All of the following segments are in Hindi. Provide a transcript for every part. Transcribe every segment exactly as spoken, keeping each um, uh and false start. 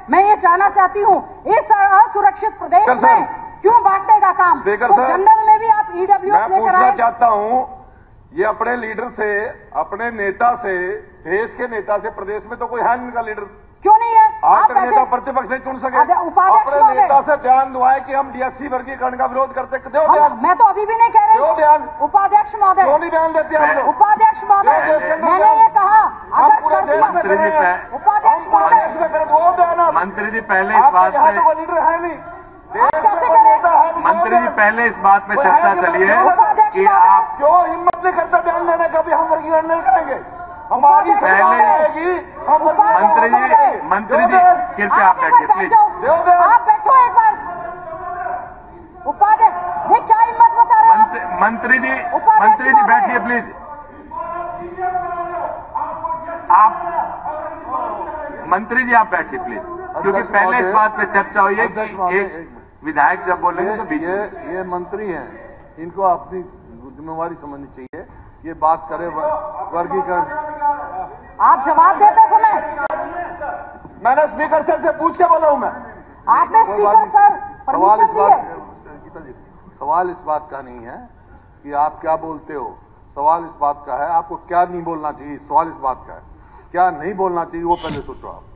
मैं ये जानना चाहती हूँ, इस असुरक्षित प्रदेश में क्यों बांटने का काम? स्पीकर तो सर, जनरल में भी आप ईडब्ल्यू मैं पूछना चाहता हूँ, ये अपने लीडर से, अपने नेता से, देश के नेता से, प्रदेश में तो कोई है इनका लीडर क्यों नहीं है? आज तक नेता प्रतिपक्ष नहीं चुन सके। अपने नेता से बयान दुआए कि हम डीएससी वर्गीकरण का विरोध करते, दो बयान। मैं तो अभी भी नहीं कह रही, दो बयान। उपाध्यक्ष महोदय क्यों नहीं बयान देते आप लोग? उपाध्यक्ष महोदय, मैंने ये कहा हम पूरे देश में करें, उपाध्यक्ष हम पूरे देश में करें, दो बयान। मंत्री जी पहले इस बात पे कोई लीडर है नहीं, मंत्री जी पहले इस बात में चर्चा चली है कि आप क्यों हिम्मत नहीं करते बयान देने का भी हम वर्गीकरण नहीं करेंगे, हमारी पहले हम मंत्री जी मंत्री जी कृपया आप बैठिए प्लीज। आप बैठो एक बार। उपाध्यक्ष, ये क्या हिम्मत बता रहे हैं? मंत्री जी मंत्री जी बैठिए प्लीज। आप मंत्री जी आप बैठिए प्लीज, क्योंकि पहले इस बात पे चर्चा हुई है कि एक विधायक जब बोलेंगे तो ये ये मंत्री हैं, इनको अपनी जिम्मेवारी समझनी चाहिए। ये बात करे वर्गीकरण। आप जवाब देते समय मैंने स्पीकर सर से पूछ के बोला हूं मैं। आपने स्पीकर सर सवाल इस परमिशन बात गीता जी, सवाल इस बात का नहीं है कि आप क्या बोलते हो, सवाल इस बात का है आपको क्या नहीं बोलना चाहिए। सवाल इस बात का है क्या नहीं बोलना चाहिए, वो पहले सोचो आप।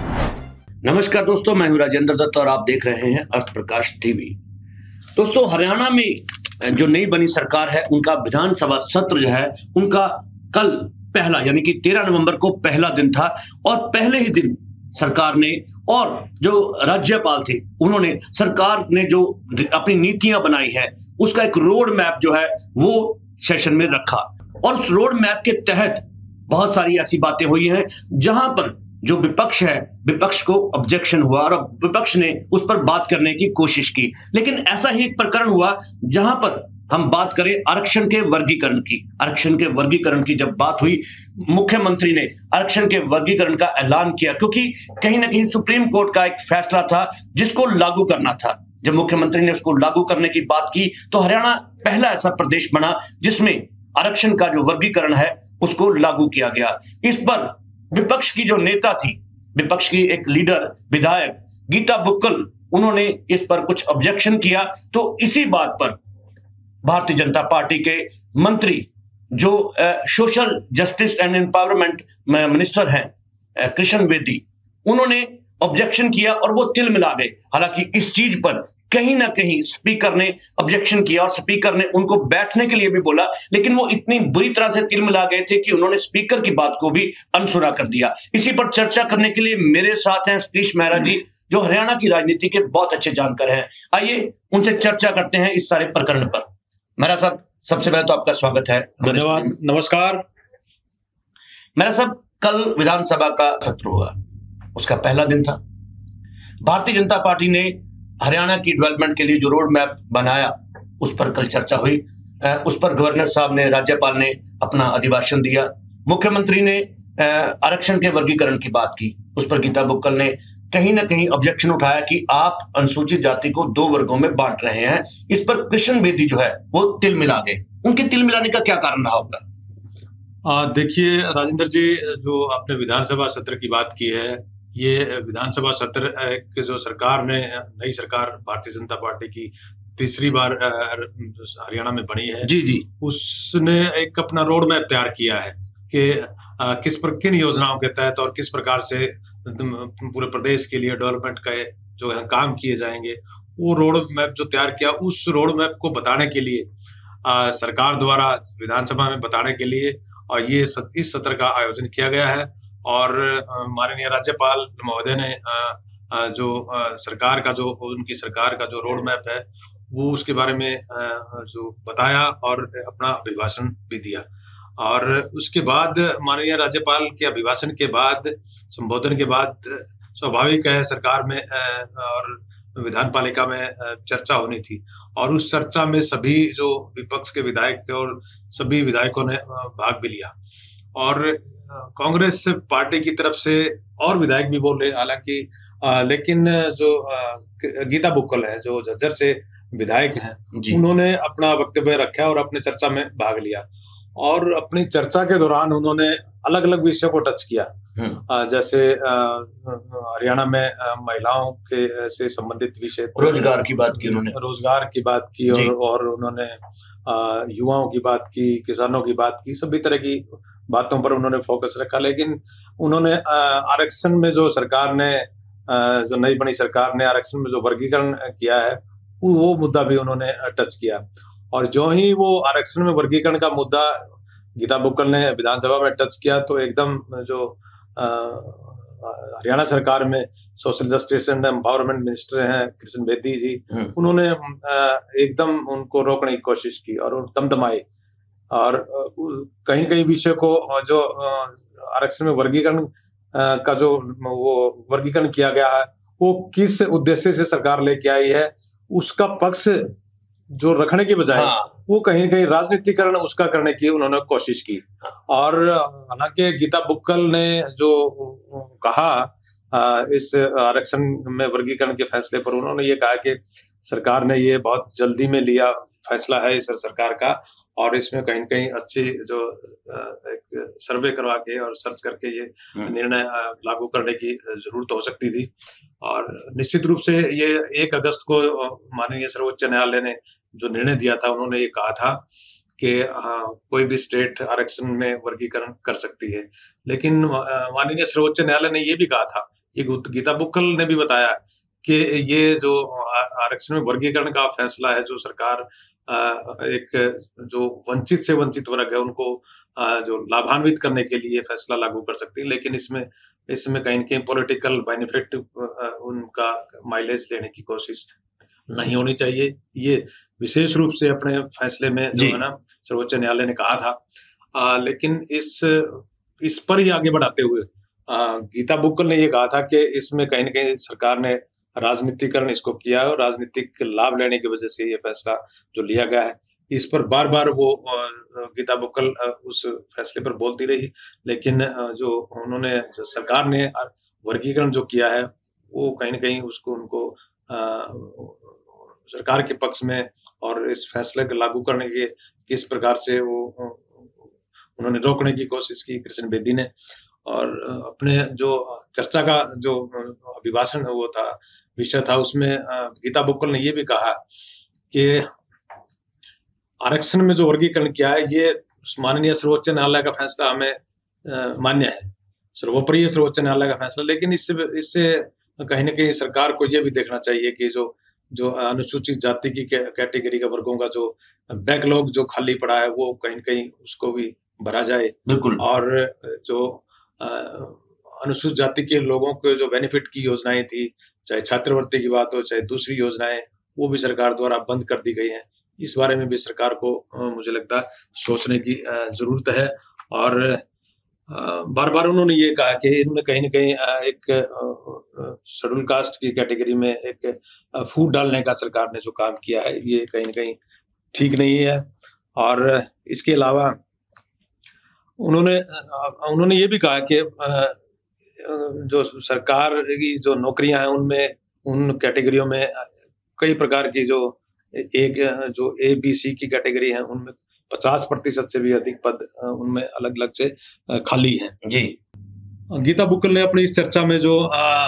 नमस्कार दोस्तों, मैं हूं राजेंद्र दत्त और आप देख रहे हैं अर्थ प्रकाश टीवी। दोस्तों, हरियाणा में जो नई बनी सरकार है, उनका विधानसभा सत्र जो है, उनका कल पहला यानी कि तेरह नवंबर को पहला दिन था और पहले ही दिन सरकार ने और जो राज्यपाल थे उन्होंने सरकार ने जो अपनी नीतियां बनाई है उसका एक रोड मैप जो है वो सेशन में रखा और उस रोड मैप के तहत बहुत सारी ऐसी बातें हुई हैं जहां पर जो विपक्ष है, विपक्ष को ऑब्जेक्शन हुआ और विपक्ष ने उस पर बात करने की कोशिश की। लेकिन ऐसा ही एक प्रकरण हुआ जहां पर हम बात करें आरक्षण के वर्गीकरण की। आरक्षण के वर्गीकरण की जब बात हुई, मुख्यमंत्री ने आरक्षण के वर्गीकरण का ऐलान किया क्योंकि कहीं ना कहीं सुप्रीम कोर्ट का एक फैसला था जिसको लागू करना था। जब मुख्यमंत्री ने उसको लागू करने की बात की तो हरियाणा पहला ऐसा प्रदेश बना जिसमें आरक्षण का जो वर्गीकरण है उसको लागू किया गया। इस पर विपक्ष की जो नेता थी, विपक्ष की एक लीडर विधायक गीता बुक्कल, उन्होंने इस पर कुछ ऑब्जेक्शन किया। तो इसी बात पर भारतीय जनता पार्टी के मंत्री जो social justice and empowerment minister हैं कृष्ण बेदी, उन्होंने ऑब्जेक्शन किया और वो तिल मिला गए। हालांकि इस चीज पर कहीं ना कहीं स्पीकर ने ऑब्जेक्शन किया और स्पीकर ने उनको बैठने के लिए भी बोला, लेकिन वो इतनी बुरी तरह से तिल मिला गए थे कि उन्होंने स्पीकर की बात को भी अनसुना कर दिया। इसी पर चर्चा करने के लिए मेरे साथ हैं सतीश मेहरा जी, जो हरियाणा की राजनीति के बहुत अच्छे जानकार हैं। आइए उनसे चर्चा करते हैं इस सारे प्रकरण पर। मेहरा साहब, सबसे पहले तो आपका स्वागत है। धन्यवाद। नमस्कार। मेहरा साहब, कल विधानसभा का सत्र हुआ, उसका पहला दिन था। भारतीय जनता पार्टी ने हरियाणा की डेवलपमेंट के लिए जो रोड मैप बनाया उस पर कल चर्चा हुई। उस पर गवर्नर साहब ने, राज्यपाल ने अपना अभिभाषण दिया। मुख्यमंत्री ने आरक्षण के वर्गीकरण की बात की, उस पर गीता बुक्कल ने कहीं ना कहीं ऑब्जेक्शन उठाया कि आप अनुसूचित जाति को दो वर्गों में बांट रहे हैं। इस पर कृष्ण बेदी जो है वो तिल मिला गए। उनके तिल मिलाने का क्या कारण रहा होगा? देखिए राजेंद्र जी, जो आपने विधानसभा सत्र की बात की है, ये विधानसभा सत्र एक जो सरकार ने, नई सरकार भारतीय जनता पार्टी की तीसरी बार हरियाणा में बनी है, जी जी उसने एक अपना रोड मैप तैयार किया है कि किस पर किन योजनाओं के तहत और किस प्रकार से पूरे प्रदेश के लिए डेवलपमेंट का जो है काम किए जाएंगे। वो रोड मैप जो तैयार किया, उस रोड मैप को बताने के लिए आ, सरकार द्वारा विधानसभा में बताने के लिए और ये सत, इस सत्र का आयोजन किया गया है। और माननीय राज्यपाल महोदय ने आ, आ, जो आ, सरकार का जो उनकी सरकार का जो रोड मैप है वो उसके बारे में आ, जो बताया और अपना अभिभाषण भी दिया। और उसके बाद माननीय राज्यपाल के अभिभाषण के बाद, संबोधन के बाद, स्वाभाविक है सरकार में और विधान पालिका में चर्चा होनी थी और उस चर्चा में सभी जो विपक्ष के विधायक थे और सभी विधायकों ने भाग भी लिया। और कांग्रेस पार्टी की तरफ से और विधायक भी बोल रहे, हालांकि लेकिन जो गीता बुक्कल है जो झज्जर से विधायक हैं, उन्होंने अपना वक्तव्य रखा और अपने चर्चा में भाग लिया। और अपनी चर्चा के दौरान उन्होंने अलग अलग विषयों को टच किया। आ, जैसे हरियाणा में आ, महिलाओं के से संबंधित विषय, रोजगार की बात की उन्होंने, रोजगार की बात की और, और उन्होंने आ, युवाओं की बात की, किसानों की बात की, सभी तरह की बातों पर उन्होंने फोकस रखा। लेकिन उन्होंने आरक्षण में जो सरकार ने आ, जो नई बनी सरकार ने आरक्षण में जो वर्गीकरण किया है वो मुद्दा भी उन्होंने टच किया। और जो ही वो आरक्षण में वर्गीकरण का मुद्दा गीता बुक्कल ने विधानसभा में टच किया तो एकदम जो हरियाणा सरकार में social justice and empowerment minister हैं कृष्ण बेदी जी, उन्होंने एकदम उनको रोकने की कोशिश की और दमदमाए और कहीं कहीं विषय को जो आरक्षण में वर्गीकरण का जो वो वर्गीकरण किया गया है वो किस उद्देश्य से सरकार लेके आई है उसका पक्ष जो रखने की बजाय हाँ। वो कहीं कहीं राजनीतिकरण उसका करने की उन्होंने कोशिश की। और हालांकि गीता बुक्कल ने जो कहा इस आरक्षण में वर्गीकरण के फैसले पर, उन्होंने ये कहा कि सरकार ने ये बहुत जल्दी में लिया फैसला है इस सरकार का और इसमें कहीं कहीं अच्छी जो एक सर्वे करवा के और सर्च करके ये निर्णय लागू करने की जरूरत हो सकती थी। और निश्चित रूप से ये एक अगस्त को माननीय सर्वोच्च न्यायालय ने जो निर्णय दिया था, उन्होंने ये कहा था कि कोई भी स्टेट आरक्षण में वर्गीकरण कर सकती है। लेकिन माननीय सर्वोच्च न्यायालय ने ये भी कहा था, ये गीता बुक्कल ने भी बताया कि ये जो आरक्षण में वर्गीकरण का फैसला है, जो सरकार एक जो वंचित से वंचित वर्ग है उनको जो लाभान्वित करने के लिए फैसला लागू कर सकती है, लेकिन इसमें इसमें कहीं कहीं पॉलिटिकल बेनिफिट उनका माइलेज लेने की कोशिश नहीं होनी चाहिए। ये विशेष रूप से अपने फैसले में जो है ना सर्वोच्च न्यायालय ने कहा था। आ, लेकिन इस इस पर ही आगे बढ़ाते हुए आ, गीता बुक्कल ने ये कहा था कि इसमें कहीं न कहीं सरकार ने राजनीतिकरण इसको किया है और राजनीतिक लाभ लेने की वजह से ये फैसला जो लिया गया है, इस पर बार बार वो गीता बुक्कल उस फैसले पर बोलती रही। लेकिन जो उन्होंने जो सरकार ने वर्गीकरण जो किया है वो कहीं न कहीं उसको उनको आ, सरकार के पक्ष में और इस फैसले को लागू करने के किस प्रकार से वो उन्होंने रोकने की कोशिश की कृष्ण बेदी ने। और अपने जो चर्चा का जो अभिभाषण वो था विषय था, उसमें गीता बुक्कल ने ये भी कहा कि आरक्षण में जो वर्गीकरण किया है ये माननीय सर्वोच्च न्यायालय का फैसला हमें मान्य है, सर्वोपरि है सर्वोच्च न्यायालय का फैसला। लेकिन इससे इससे कहीं ना कहीं सरकार को ये भी देखना चाहिए कि जो जो अनुसूचित जाति की कैटेगरी का वर्गों का जो बैकलॉग जो खाली पड़ा है वो कहीं कहीं उसको भी भरा जाए। बिल्कुल। और जो अनुसूचित जाति के लोगों को जो बेनिफिट की योजनाएं थी, चाहे छात्रवृत्ति की बात हो चाहे दूसरी योजनाएं, वो भी सरकार द्वारा बंद कर दी गई हैं। इस बारे में भी सरकार को मुझे लगता है सोचने की जरूरत है। और बार बार उन्होंने ये कहा कि इनमें कहीं ना कहीं एक शेड्यूल कास्ट की कैटेगरी में एक फूट डालने का सरकार ने जो काम किया है ये कहीं ना कहीं ठीक नहीं है। और इसके अलावा उन्होंने उन्होंने ये भी कहा कि जो सरकार की जो नौकरियां हैं उनमें उन कैटेगरियों में कई प्रकार की जो एक जो ए बी सी की कैटेगरी है उनमें पचास प्रतिशत से भी अधिक पद उनमें अलग अलग से खाली हैं। जी गीता बुक्कल ने अपनी इस चर्चा में जो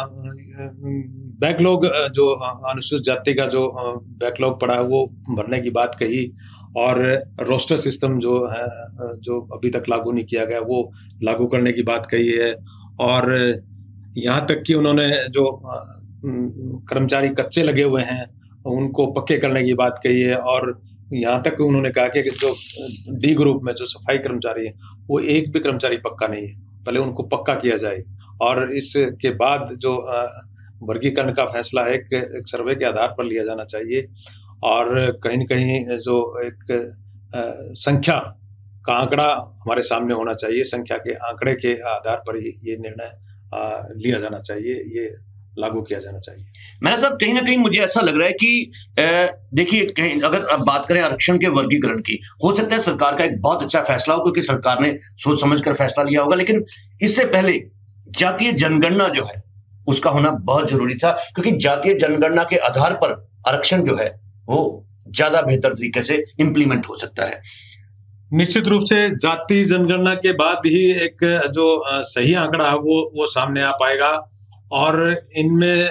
बैकलॉग जो अनुसूचित जाति का जो बैकलॉग पड़ा है वो भरने की बात कही और रोस्टर सिस्टम जो है जो अभी तक लागू नहीं किया गया वो लागू करने की बात कही है। और यहाँ तक कि उन्होंने जो कर्मचारी कच्चे लगे हुए हैं उनको पक्के करने की बात कही है। और यहाँ तक उन्होंने कहा कि जो डी ग्रुप में जो सफाई कर्मचारी है वो एक भी कर्मचारी पक्का नहीं है, पहले उनको पक्का किया जाए और इसके बाद जो वर्गीकरण का फैसला है एक, एक सर्वे के आधार पर लिया जाना चाहिए। और कहीं न कहीं जो एक आ, संख्या का आंकड़ा हमारे सामने होना चाहिए, संख्या के आंकड़े के आधार पर ही ये निर्णय लिया जाना चाहिए, ये लागू किया जाना चाहिए। मैंने साहब कहीं ना कहीं मुझे ऐसा लग रहा है कि देखिए कहीं अगर अब बात करें आरक्षण के वर्गीकरण की, हो सकता है सरकार का एक बहुत अच्छा फैसला हो क्योंकि सरकार ने सोच समझकर फैसला लिया होगा, लेकिन इससे पहले जातीय जनगणना जो है उसका होना बहुत जरूरी था क्योंकि जातीय जनगणना के आधार पर आरक्षण जो है वो ज्यादा बेहतर तरीके से इंप्लीमेंट हो सकता है। निश्चित रूप से जाति जनगणना के बाद ही एक जो सही आंकड़ा है वो वो सामने आ पाएगा, और इनमें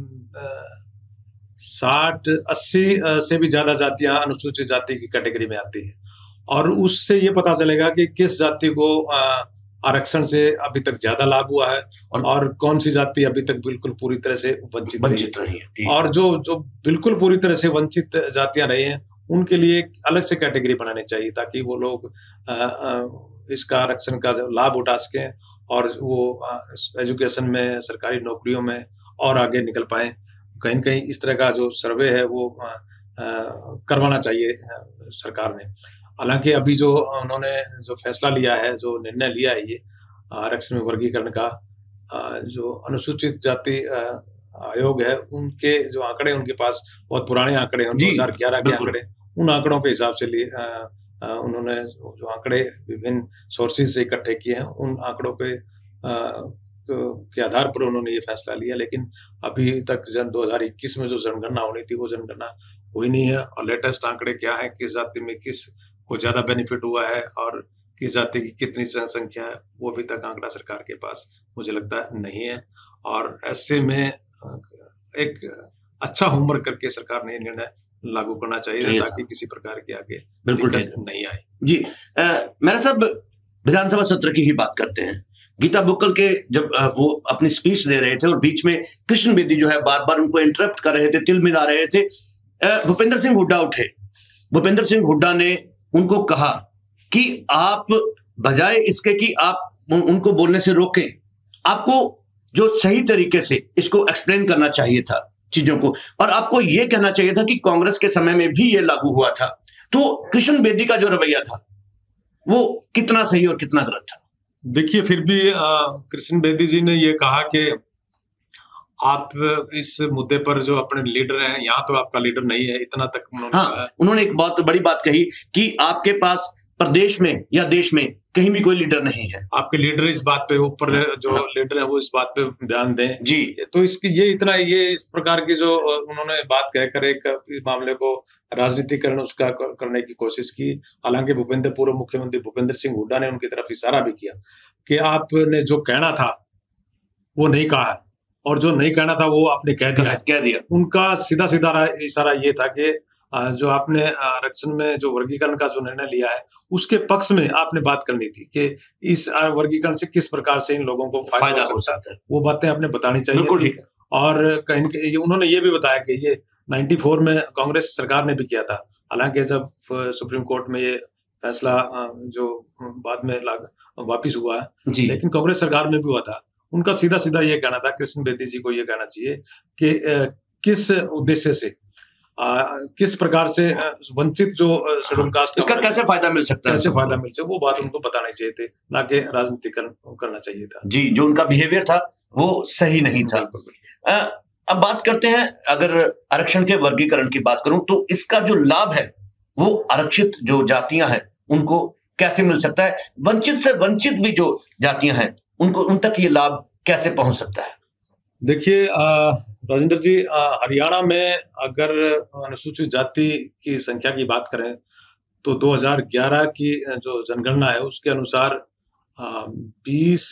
साठ अस्सी से भी ज्यादा जातियां अनुसूचित जाति की कैटेगरी में आती है, और उससे ये पता चलेगा कि किस जाति को आरक्षण से अभी तक ज्यादा लाभ हुआ है और, और कौन सी जाति अभी तक बिल्कुल पूरी तरह से वंचित वंचित रही है। और जो जो बिल्कुल पूरी तरह से वंचित जातियां रही हैं उनके लिए एक अलग से कैटेगरी बनानी चाहिए, ताकि वो लोग आ, आ, इसका आरक्षण का लाभ उठा सकें और वो एजुकेशन में, सरकारी नौकरियों में और आगे निकल पाए। कहीं न कहीं इस तरह का जो सर्वे है वो आ, आ, करवाना चाहिए सरकार ने। हालांकि अभी जो उन्होंने जो फैसला लिया है, जो निर्णय लिया है ये आरक्षण में वर्गीकरण का, जो अनुसूचित जाति आयोग है उनके जो आंकड़े उनके पास बहुत पुराने आंकड़े हैं, दो हज़ार ग्यारह के आंकड़े, उन आंकड़ों के हिसाब से लिए उन्होंने जो आंकड़े विभिन्न सोर्सेज से इकट्ठे किए हैं उन आंकड़ों पे के आधार पर उन्होंने ये फैसला लिया। लेकिन अभी तक जन दो हज़ार इक्कीस में जो जनगणना होनी थी वो जनगणना हुई नहीं है, और लेटेस्ट आंकड़े क्या है, किस जाति में किस को ज्यादा बेनिफिट हुआ है और किस जाति की कितनी जनसंख्या है, वो अभी तक आंकड़ा सरकार के पास मुझे लगता है नहीं है। और ऐसे में एक अच्छा होमवर्क करके सरकार ने निर्णय लागू करना चाहिए ताकि किसी प्रकार की आगे बिल्कुल नहीं आए। जी मेरा साहब, विधानसभा सत्र की ही बात करते हैं। गीता बुक्कल के जब वो अपनी स्पीच दे रहे थे और बीच में कृष्ण बेदी जो है बार बार उनको इंटरप्ट कर रहे थे, तिल मिला रहे थे, भूपेंद्र सिंह हुड्डा उठे। भूपेंद्र सिंह हुड्डा ने उनको कहा कि आप बजाय इसके कि आप उनको बोलने से रोकें, आपको जो सही तरीके से इसको एक्सप्लेन करना चाहिए था चीजों को, और आपको यह कहना चाहिए था कि कांग्रेस के समय में भी ये लागू हुआ था। तो कृष्ण बेदी का जो रवैया था वो कितना सही और कितना गलत था? देखिए, फिर भी कृष्ण बेदी जी ने ये कहा कि आप इस मुद्दे पर जो अपने लीडर हैं, यहाँ तो आपका लीडर नहीं है, इतना तक उन्होंने हाँ, कहा। उन्होंने एक बहुत बड़ी बात कही कि आपके पास प्रदेश में या देश में कहीं भी कोई लीडर नहीं है। आपके लीडर इस बात पे ऊपर जो हाँ। लीडर है वो इस बात पे ध्यान दें जी। तो इसकी ये इतना ये इस प्रकार की जो उन्होंने बात कहकर एक मामले को राजनीतिकरण उसका करने की कोशिश की। हालांकि भूपेंद्र पूर्व मुख्यमंत्री भूपेंद्र सिंह हुड्डा ने उनकी तरफ इशारा भी किया कि आपने जो कहना था वो नहीं कहा है, और जो नहीं कहना था वो आपने कह दिया कह दिया। उनका सीधा सीधा इशारा ये था कि जो आपने आरक्षण में जो वर्गीकरण का जो निर्णय लिया है उसके पक्ष में आपने बात करनी थी कि इस वर्गीकरण से किस प्रकार से इन लोगों को फायदा हो सकता है, वो बातें आपने बतानी चाहिए। बिल्कुल ठीक है। और कहीं उन्होंने ये भी बताया कि ये चौरानवे में कांग्रेस सरकार ने भी किया था। हालांकि जब सुप्रीम कोर्ट में ये फैसला जो बाद में वापिस हुआ है, लेकिन कांग्रेस सरकार में भी हुआ था। उनका सीधा सीधा ये कहना था, कृष्ण बेदी जी को ये कहना चाहिए कि किस उद्देश्य से आ, किस प्रकार से वंचित जो शेड्यूल कास्ट इसका कैसे फायदा मिल सकता है, कैसे फायदा मिल सकता है, वो बात उनको बताना चाहिए थे, ना कि राजनीतिकरण करना चाहिए था। जी, जो उनका बिहेवियर था वो सही नहीं था। आ, अब बात करते हैं, अगर आरक्षण के वर्गीकरण की बात करूं तो इसका जो लाभ है वो आरक्षित जो जातियां हैं उनको कैसे मिल सकता है, वंचित से वंचित भी जो जातियां हैं उनको उन तक ये लाभ कैसे पहुंच सकता है? देखिए राजेंद्र जी, हरियाणा में अगर अनुसूचित जाति की संख्या की बात करें तो दो हज़ार ग्यारह की जो जनगणना है उसके अनुसार बीस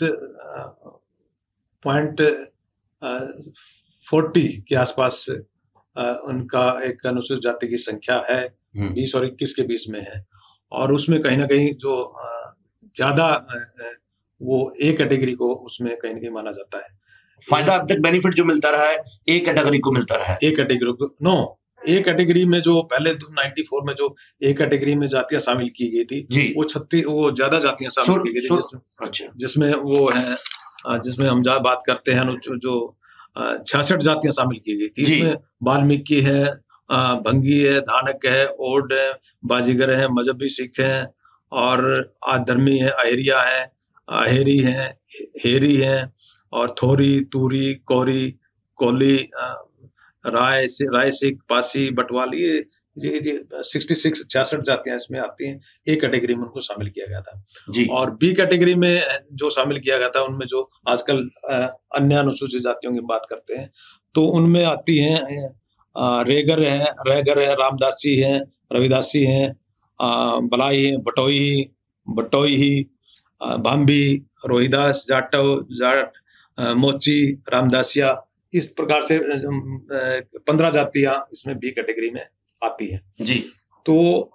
पॉइंट फोर्टी के आसपास उनका एक अनुसूचित जाति की संख्या है, बीस और इक्कीस के बीच में है। और उसमें कहीं ना कहीं जो ज्यादा वो ए कैटेगरी को उसमें कहीं ना कहीं माना जाता है। फायदा अब तक बेनिफिट जो मिलता रहा है ए कैटेगरी को मिलता रहा है। ए कैटेगरी को नो ए कैटेगरी में जो पहले चौरानवे में जो ए कैटेगरी में जातियां शामिल की गई थी जी। वो छत्तीस वो ज्यादा जातियां शामिल की गई थी, जिसमें अच्छा जिसमें वो है जिसमें हम जहाँ बात करते हैं जो छियासठ जातियां शामिल की गई थी। इसमें वाल्मीकि है, भंगी है, धानक है, ओड है, बाजीगर है, मजहबी सिख है, और आधर्मी है, अहेरिया है, अहेरी है, हेरी है, और थोरी, तूरी, कोरी, कोली, राय से राय सिख, पासी, बटवाली, ये ये छियासठ छियासठ जातियां इसमें आती हैं। ए कैटेगरी में उनको शामिल किया गया था जी। और बी कैटेगरी में जो शामिल किया गया था उनमें जो आजकल अन्य अनुसूचित जातियों की बात करते हैं तो उनमें आती हैं रेगर है, रैगर है, रामदासी है, रविदासी है, बलाई, बटोई, बटोई, भांबी, रोहिदास, जाटव, जाट, मोची, रामदासिया, इस प्रकार से पंद्रह जातियां इसमें बी कैटेगरी में आती हैं जी। तो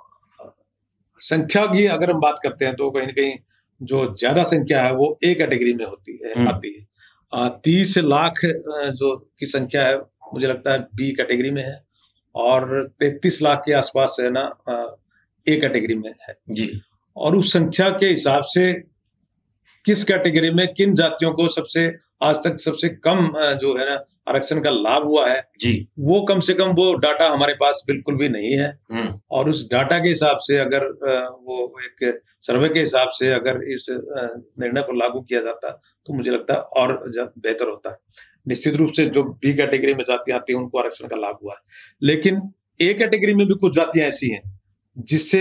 संख्या की अगर हम बात करते हैं तो कहीं ना कहीं जो ज्यादा संख्या है वो ए कैटेगरी में होती है आती है। तीस लाख जो की संख्या है मुझे लगता है बी कैटेगरी में है, और तैतीस लाख के आसपास है ना ए कैटेगरी में है जी। और उस संख्या के हिसाब से किस कैटेगरी में किन जातियों को सबसे आज तक सबसे कम जो है ना आरक्षण का लाभ हुआ है जी, वो कम से कम वो डाटा हमारे पास बिल्कुल भी नहीं है। और उस डाटा के हिसाब से अगर वो एक सर्वे के हिसाब से अगर इस निर्णय को लागू किया जाता तो मुझे लगता है और बेहतर होता है। निश्चित रूप से जो बी कैटेगरी में जातियां आती हैं उनको आरक्षण का लाभ हुआ है, लेकिन ए कैटेगरी में भी कुछ जातियां ऐसी हैं जिससे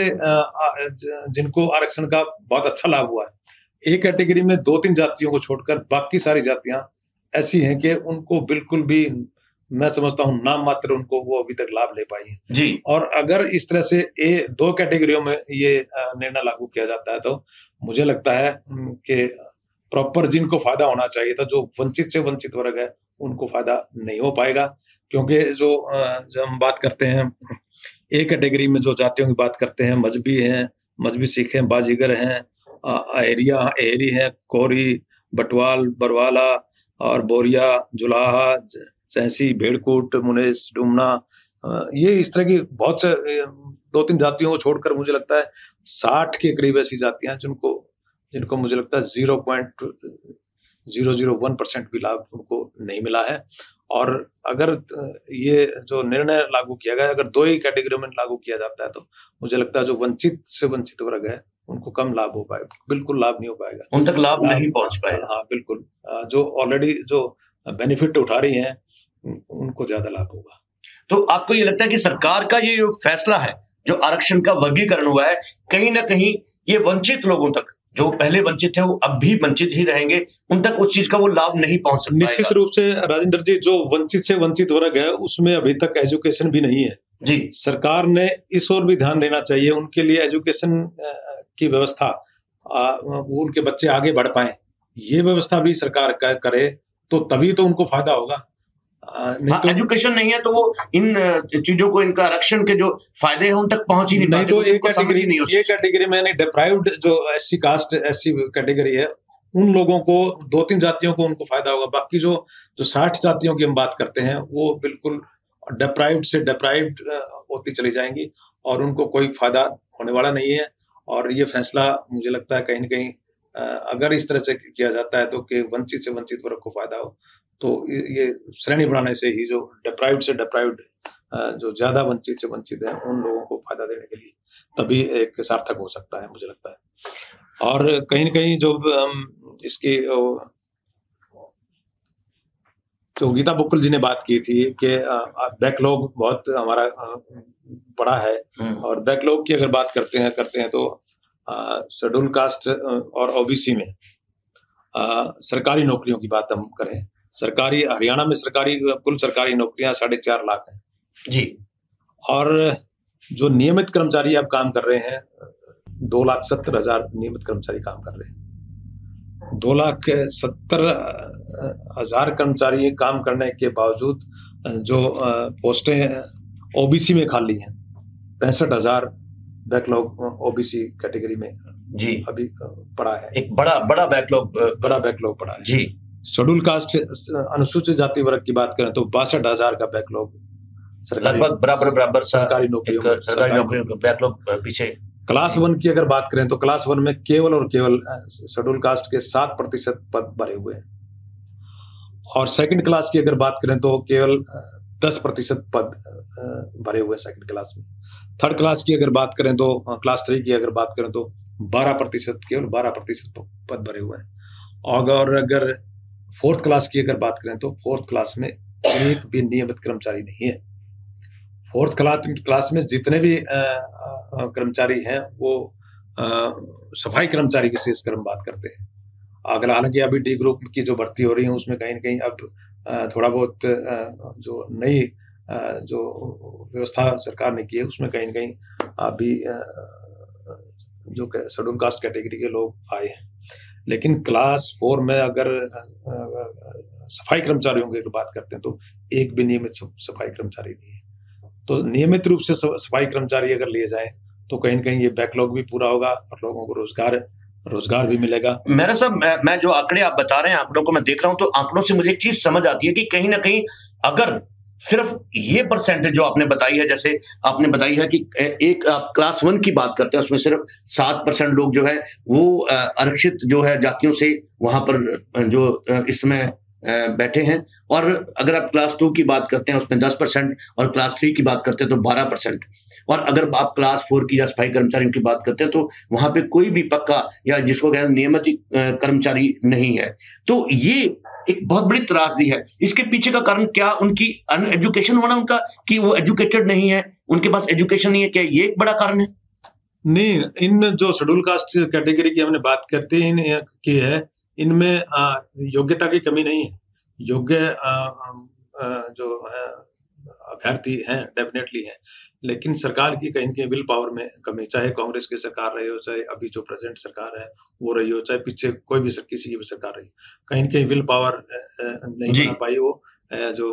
जिनको आरक्षण का बहुत अच्छा लाभ हुआ है। ए कैटेगरी में दो तीन जातियों को छोड़कर बाकी सारी जातियां ऐसी हैं कि उनको बिल्कुल भी मैं समझता हूं नाम मात्र उनको वो अभी तक लाभ ले पाई है जी। और अगर इस तरह से ए दो कैटेगरियों में ये निर्णय लागू किया जाता है तो मुझे लगता है कि प्रॉपर जिनको फायदा होना चाहिए था, जो वंचित से वंचित वर्ग है, उनको फायदा नहीं हो पाएगा। क्योंकि जो जब हम बात करते हैं ए कैटेगरी में जो जातियों की बात करते हैं, मजहबी हैं, मजहबी सिख हैं, बाजीगर हैं, अहरिया अहरी हैं, कोरी, बटवाल, बरवाला और बोरिया, जुलाहा, सहसी, भेड़कूट, मुनेस, डुमना, ये इस तरह की बहुत से दो तीन जातियों को छोड़कर मुझे लगता है साठ के करीब ऐसी जातियां जिनको जिनको मुझे लगता है zero point zero zero one percent भी लाभ उनको नहीं मिला है। और अगर ये जो निर्णय लागू किया गया, अगर दो ही कैटेगरी में लागू किया जाता है तो मुझे लगता है जो वंचित से वंचित वर्ग है उनको कम लाभ हो पाएगा, बिल्कुल लाभ नहीं हो पाएगा, उन तक लाभ नहीं पहुंच पाएगा। हाँ बिल्कुल, जो ऑलरेडी जो बेनिफिट उठा रही हैं उनको ज्यादा लाभ होगा। तो आपको ये लगता है कि सरकार का ये जो फैसला है, जो आरक्षण का वर्गीकरण हुआ है, कहीं ना कहीं ये वंचित लोगों तक, जो पहले वंचित थे वो अब भी वंचित ही रहेंगे, उन तक उस चीज का वो लाभ नहीं पहुंच सकता? निश्चित रूप से राजेंद्र जी, जो वंचित से वंचित वर्ग है उसमें अभी तक एजुकेशन भी नहीं है जी। सरकार ने इस ओर भी ध्यान देना चाहिए, उनके लिए एजुकेशन की व्यवस्था, वो उनके बच्चे आगे बढ़ पाए, ये व्यवस्था भी सरकार करे तो तभी तो उनको फायदा होगा। नहीं हाँ, तो एजुकेशन नहीं है तो वो इन चीजों को, इनका आरक्षण के जो फायदे हैं उन तक पहुंच ही नहीं पाते। तो एक कैटेगरी ये कैटेगरी में डिप्राइव्ड जो एससी कास्ट एससी कैटेगरी है, उन लोगों को, दो तीन जातियों को उनको फायदा होगा। बाकी जो जो साठ जातियों की हम बात करते हैं वो बिल्कुल डिप्राइव्ड से डिप्राइव्ड होती चली जाएंगी और उनको कोई फायदा होने वाला नहीं है। और ये फैसला मुझे लगता है कहीं ना कहीं अगर इस तरह से किया जाता है तो कि वंचित से वंचित वर्ग को फायदा हो, तो ये श्रेणी बढ़ाने से ही जो डिप्राइव्ड से डिप्राइव्ड, जो ज्यादा वंचित से वंचित है, उन लोगों को फायदा देने के लिए तभी एक सार्थक हो सकता है मुझे लगता है। और कहीं ना कहीं जो इसकी तो गीता बुक्कुल जी ने बात की थी कि बैकलॉग बहुत हमारा बड़ा है, और बैकलॉग की अगर बात करते हैं करते हैं तो शेड्यूल कास्ट और ओबीसी में आ, सरकारी नौकरियों की बात हम करें, सरकारी हरियाणा में सरकारी कुल सरकारी नौकरियां साढ़े चार लाख हैं जी, और जो नियमित कर्मचारी अब काम कर रहे हैं दो लाख सत्तर हजार नियमित कर्मचारी काम कर रहे हैं। दो लाख सत्तर हजार कर्मचारी काम करने के बावजूद जो पोस्टें ओबीसी में खाली हैं, पैंसठ हजार बैकलॉग ओबीसी कैटेगरी में जी अभी पड़ा है। एक बड़ा बड़ा बैकलॉग बड़ा बैकलॉग पड़ा है जी। शेड्यूल कास्ट अनुसूचित जाति वर्ग की बात करें तो बासठ हजार का बैकलॉग लगभग बराबर बराबर सरकारी नौकरियों सरकारी नौकरियों का बैकलॉग पीछे। क्लास वन की अगर बात करें तो क्लास वन में केवल और केवल शेड्यूल कास्ट के सात प्रतिशत पद भरे हुए हैं, और सेकंड क्लास की अगर बात करें तो केवल दस प्रतिशत पद भरे हुए सेकंड क्लास में। थर्ड क्लास की अगर बात करें तो क्लास थ्री की अगर बात करें तो बारह प्रतिशत केवल बारह प्रतिशत पद भरे हुए हैं। और अगर फोर्थ क्लास की अगर बात करें तो फोर्थ क्लास में एक भी नियमित कर्मचारी नहीं है। फोर्थ क्लास क्लास में जितने भी कर्मचारी हैं वो सफाई कर्मचारी विशेषकर हम बात करते हैं। अगर हालांकि अभी डी ग्रुप की जो भर्ती हो रही है उसमें कहीं ना कहीं अब थोड़ा बहुत जो नई जो व्यवस्था सरकार ने की है उसमें कहीं ना कहीं अभी जो शेड्यूल कास्ट कैटेगरी के लोग आए हैं, लेकिन क्लास फोर में अगर सफाई कर्मचारियों की बात करते हैं तो एक भी नियमित सफाई कर्मचारी नहीं है। तो नियमित रूप से सफाई कर्मचारी अगर लिए जाए तो कहीं ना कहीं ये बैकलॉग भी पूरा होगा और लोगों को रोजगार रोजगार भी मिलेगा। मेरा साहब, मैं, मैं जो आंकड़े आप बता रहे हैं, आंकड़ों को मैं देख रहा हूं, तो आंकड़ों से मुझे एक चीज समझ आती है कि कहीं ना कहीं अगर सिर्फ ये परसेंटेज जो आपने बताई है, जैसे आपने बताई है कि एक आप क्लास वन की बात करते हैं उसमें सिर्फ सात परसेंट लोग जो है वो आरक्षित जो है जातियों से वहां पर जो इसमें बैठे हैं, और अगर आप क्लास टू की बात करते हैं उसमें दस परसेंट और क्लास थ्री की बात करते हैं तो बारह परसेंट, और अगर आप क्लास फोर की या सफाई कर्मचारियों की बात करते हैं तो वहां पे कोई भी पक्का या जिसको कहते हैं नियमित कर्मचारी नहीं है। तो ये एक बहुत बड़ी त्रासदी है। इसके पीछे का कारण क्या उनकी अनएजुकेशन होना, उनका कि वो एजुकेटेड नहीं है, उनके पास एजुकेशन नहीं है, क्या ये एक बड़ा कारण है? नहीं, इन जो शेड्यूल कास्ट कैटेगरी की हमने बात करते हैं इन की है, इनमें योग्यता की कमी नहीं है। योग्य जो है अभ्यर्थी हैं डेफिनेटली हैं, लेकिन सरकार की कहीं कहीं विल पावर में कमी, चाहे कांग्रेस की सरकार रही हो, चाहे अभी जो प्रेजेंट सरकार है वो रही हो, चाहे पीछे कोई भी किसी की भी सरकार रही, कहीं कहीं विल पावर नहीं बना पाई। वो जो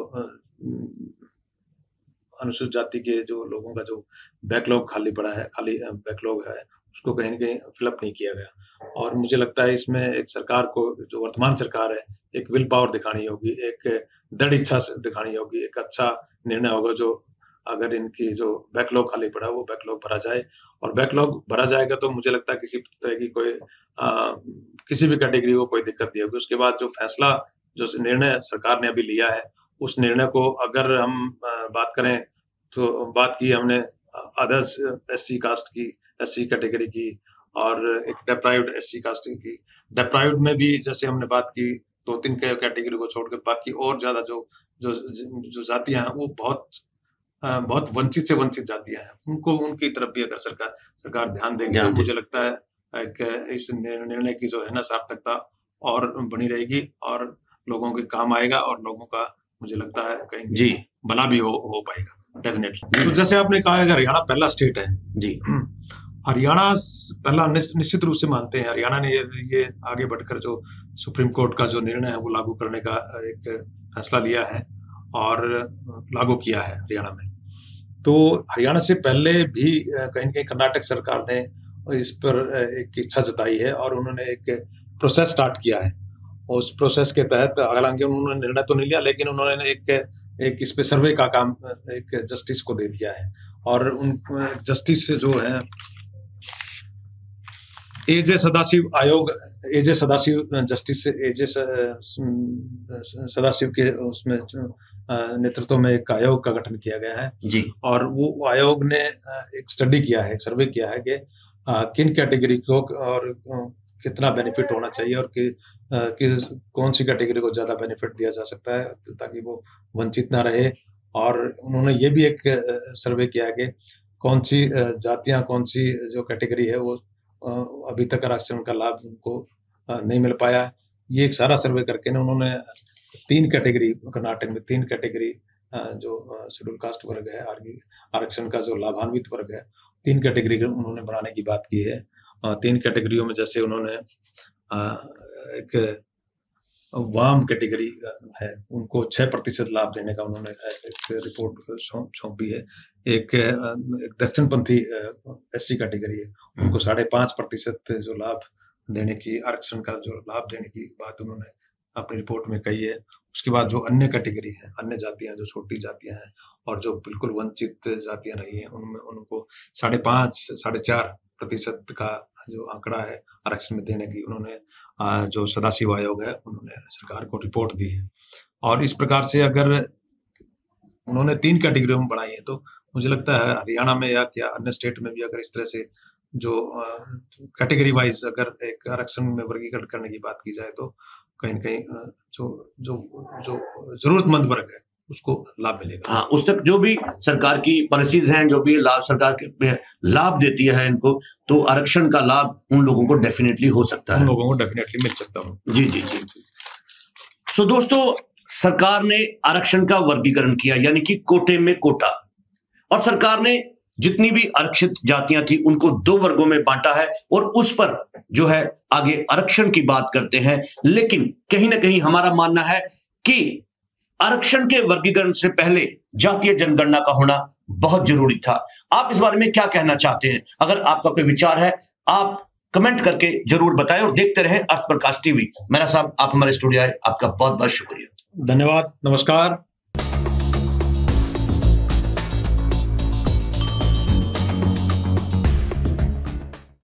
अनुसूचित जाति के जो लोगों का जो बैकलॉग खाली पड़ा है, खाली बैकलॉग है, उसको कहीं ना कहीं फिलअप नहीं किया गया। और मुझे लगता है इसमें एक सरकार को, जो वर्तमान सरकार है, एक विल पावर दिखानी होगी, एक दृढ़ इच्छा दिखानी होगी, एक अच्छा निर्णय होगा जो अगर इनकी जो बैकलॉग खाली पड़ा वो बैकलॉग भरा जाए, और बैकलॉग भरा जाएगा तो मुझे लगता है किसी तरह की कोई आ, किसी भी कैटेगरी को कोई दिक्कत नहीं होगी। उसके बाद जो फैसला, जो निर्णय सरकार ने अभी लिया है, उस निर्णय को अगर हम आ, बात करें तो बात की हमने अदर्स एससी कास्ट की, एससी कैटेगरी की, और एक डेप्राइव्ड एससी कास्ट की। डेप्राइव्ड में भी जैसे हमने बात की, दो तीन कैटेगरी को छोड़कर बाकी और ज्यादा जो जो जो जातियां हैं वो बहुत बहुत वंचित से वंचित जातियां हैं, उनको उनकी तरफ भी अगर सरकार सरकार ध्यान देगी तो मुझे लगता है कि इस निर्णय की जो है ना सार्थकता और बनी रहेगी और लोगों के काम आएगा, और लोगों का मुझे लगता है कहीं जी भला भी हो हो पाएगा डेफिनेटली। तो जैसे आपने कहा है हरियाणा पहला स्टेट है जी, हरियाणा पहला निश्चित रूप से मानते हैं। हरियाणा ने ये, ये आगे बढ़कर जो सुप्रीम कोर्ट का जो निर्णय है वो लागू करने का एक फैसला लिया है और लागू किया है हरियाणा में। तो हरियाणा से पहले भी कहीं न कहीं कर्नाटक सरकार ने इस पर एक इच्छा जताई है और उन्होंने एक प्रोसेस स्टार्ट किया है। उस प्रोसेस के तहत हालांकि उन्होंने निर्णय तो नहीं लिया, लेकिन उन्होंने एक एक इस पे सर्वे का काम एक जस्टिस को दे दिया है, और उन जस्टिस जो है ए जे सदाशिव आयोग, A J Sadashiv justice A J Sadashiv के उसमें नेतृत्व में एक आयोग का गठन किया गया है जी, और वो आयोग ने एक स्टडी किया है, एक सर्वे किया है कि किन कैटेगरी को और कितना बेनिफिट होना चाहिए और कि, कि कौन सी कैटेगरी को ज्यादा बेनिफिट दिया जा सकता है ताकि वो वंचित ना रहे। और उन्होंने ये भी एक सर्वे किया है कि कौन सी जातियां, कौन सी जो कैटेगरी है वो अभी तक आरक्षण का लाभ उनको नहीं मिल पाया। ये एक सारा सर्वे करके ना उन्होंने तीन कैटेगरी, कर्नाटक में तीन कैटेगरी जो शेड्यूल कास्ट वर्ग है, आरक्षण का जो लाभान्वित वर्ग है, तीन कैटेगरी उन्होंने बनाने की बात की है। तीन कैटेगरियों में जैसे उन्होंने एक वाम कैटेगरी है, उनको छह प्रतिशत लाभ देने का उन्होंने एक रिपोर्ट सौंपी है। एक दक्षिणपंथी एससी कैटेगरी है, उनको साढ़े पांच प्रतिशत जो लाभ देने की, आरक्षण का जो लाभ देने की बात उन्होंने अपनी रिपोर्ट में कही है। उसके बाद जो अन्य कैटेगरी है, अन्य जातियां, जो छोटी जातियां हैं और जो बिल्कुल वंचित जातियां रही हैं, उनमें उनको साढ़े पांच साढ़े चार प्रतिशत का जो आंकड़ा है आरक्षण में देने की उन्होंने जो सदाशिव आयोग है उन्होंने सरकार को रिपोर्ट दी है। और इस प्रकार से अगर उन्होंने तीन कैटेगरी में बनाई है तो मुझे लगता है हरियाणा में या क्या अन्य स्टेट में भी अगर इस तरह से जो कैटेगरी वाइज अगर एक आरक्षण में वर्गीकरण करने की बात की जाए तो कहीं न कहीं जो जो जो जरूरतमंद वर्ग है उसको लाभ मिलेगा। हाँ, उस तक जो भी सरकार की पॉलिसीज हैं, जो भी लाभ सरकार के लाभ देती है इनको, तो आरक्षण का लाभ उन लोगों को डेफिनेटली हो सकता है, उन लोगों को डेफिनेटली मिल सकता है। जी जी जी। सो दोस्तों, सरकार ने आरक्षण का वर्गीकरण किया, यानी कि कोटे में कोटा, और सरकार ने जितनी भी आरक्षित जातियां थी उनको दो वर्गों में बांटा है और उस पर जो है आगे आरक्षण की बात करते हैं। लेकिन कहीं ना कहीं हमारा मानना है कि आरक्षण के वर्गीकरण से पहले जातीय जनगणना का होना बहुत जरूरी था। आप इस बारे में क्या कहना चाहते हैं? अगर आपका कोई विचार है आप कमेंट करके जरूर बताएं और देखते रहें अर्थ प्रकाश टीवी। मेरा साहब, आप हमारे स्टूडियो आए, आपका बहुत बहुत शुक्रिया। धन्यवाद, नमस्कार।